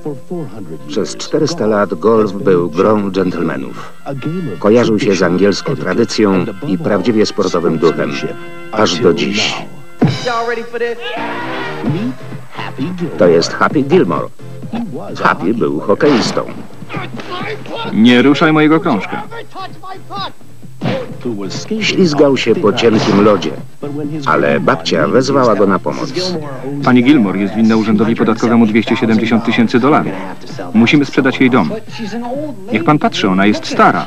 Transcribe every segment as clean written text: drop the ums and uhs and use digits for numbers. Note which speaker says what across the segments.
Speaker 1: Przez 400 lat golf był grą dżentelmenów. Kojarzył się z angielską tradycją i prawdziwie sportowym duchem. Aż do dziś. To jest Happy Gilmore. Happy był hokeistą.
Speaker 2: Nie ruszaj mojego krążka.
Speaker 1: Ślizgał się po cienkim lodzie, ale babcia wezwała go na pomoc.
Speaker 2: Pani Gilmore jest winna urzędowi podatkowemu $270 000. Musimy sprzedać jej dom. Niech pan patrzy, ona jest stara.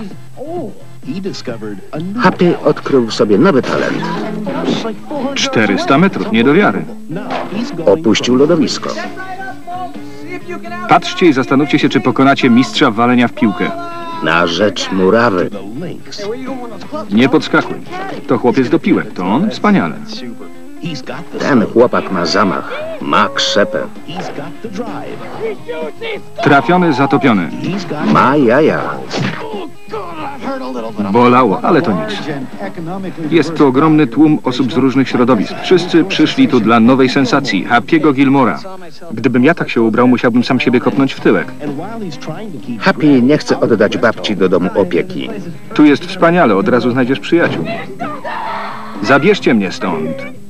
Speaker 1: Happy odkrył w sobie nowy talent.
Speaker 2: 400 metrów, nie do wiary.
Speaker 1: Opuścił lodowisko.
Speaker 2: Patrzcie i zastanówcie się, czy pokonacie mistrza walenia w piłkę.
Speaker 1: Na rzecz murawy.
Speaker 2: Nie podskakuj. To chłopiec do piłek, to on? Wspaniale.
Speaker 1: Ten chłopak ma zamach, ma krzepę,
Speaker 2: Trafiony, zatopiony.
Speaker 1: ma jaja.
Speaker 2: Bolało, ale to nic. Jest tu ogromny tłum osób z różnych środowisk. Wszyscy przyszli tu dla nowej sensacji, Happy'ego Gilmora. Gdybym ja tak się ubrał, musiałbym sam siebie kopnąć w tyłek.
Speaker 1: Happy nie chce oddać babci do domu opieki.
Speaker 2: Tu jest wspaniale, od razu znajdziesz przyjaciół. Zabierzcie mnie stąd.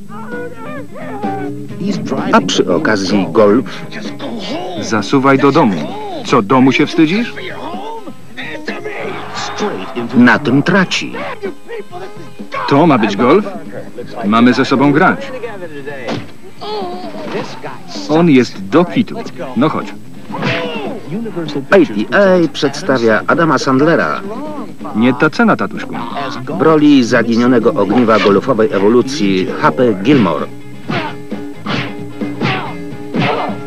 Speaker 1: A przy okazji golf.
Speaker 2: Zasuwaj do domu. Co, domu się wstydzisz?
Speaker 1: Na tym traci.
Speaker 2: To ma być golf? Mamy ze sobą grać. On jest do kitu. No chodź.
Speaker 1: ATA przedstawia Adama Sandlera
Speaker 2: Nie ta cena, tatuśku.
Speaker 1: w roli zaginionego ogniwa golfowej ewolucji Happy Gilmore.